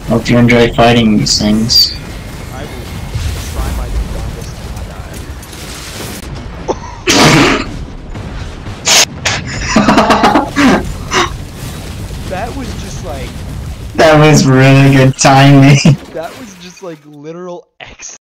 Hope you enjoy fighting these things. I will try my darndest to not die. That was just like... That was really good timing. That was just like literal